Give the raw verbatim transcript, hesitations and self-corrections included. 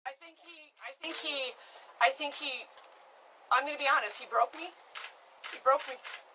I think he, I think he, I think he, I'm going to be honest, he broke me. He broke me.